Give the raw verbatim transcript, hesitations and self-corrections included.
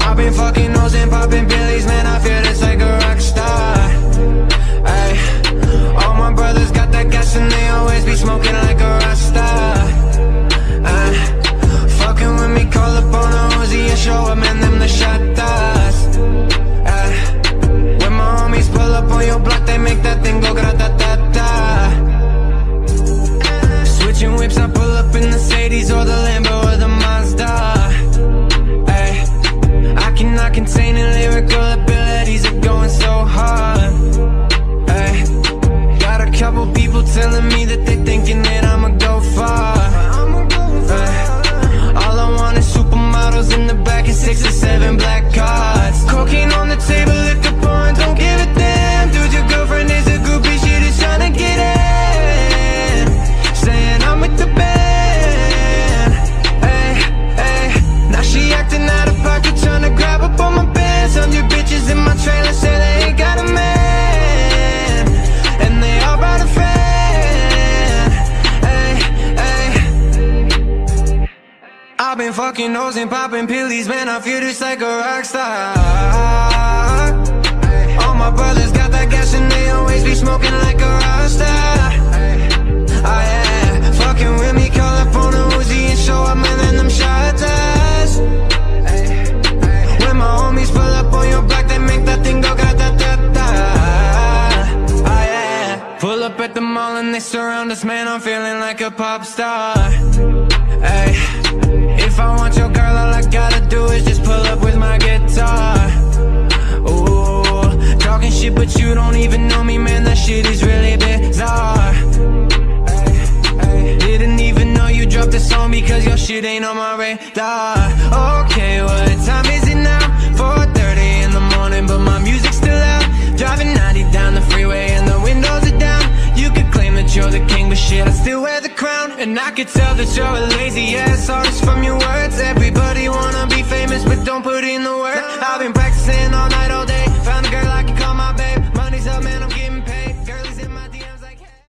I've been fucking hoes and popping pillies, man, I feel just like a rock star. Ay, all my brothers got that gas and they always be smoking like a Rockstar. Ay, fucking with me, call up on a Uzi and show up, man, them the Shortys. Ay, when my homies pull up on your block, they make that thing go grata-ta-ta. Switching whips, I pull up in the Mercedes or the Lambo or the Mazda. Ay, I cannot contain the lyrical abilities are going so hard. Ay, got a couple people telling me that they thinking that I'ma go far. Ay, all I want is supermodels in the back and six or seven black cars. Cocaine on the table, liquor pouring, don't give a damn. Dude, your girlfriend is a groupie, she just tryna get in. Saying I'm with the band. Ay, ay, now she acting out of pocket, tryna grab up on my pants. On your bitches in my trailer say they ain't got a man, and they all brought a fan. Ay, ay. I've been fucking hoes and popping pillies, man, I feel just like a rock star. All my brothers got that gas and they always be smoking like a Rockstar. Oh yeah, fucking with me, call up on a Uzi and show up, man, and them Shortys. When my homies pull up on your block, they make that thing go grata-ta-ta. Oh yeah, pull up at the mall and they surround us, man, I'm feeling like a pop star. Ay, if I want your girl, all I gotta do is just pull up with my guitar. Ooh, talking shit but you don't even know me, man, that shit is really bizarre. Didn't even know you dropped a song because your shit ain't on my radar. Okay, what time is it now? four thirty in the morning, but my music's still out. Driving ninety down the freeway and the windows are down. You could claim that you're the king, but shit, I still wear the crown. And I could tell that you're a lazy ass artist from your words. Everybody wanna be famous, but don't put in the work. I've been practicing all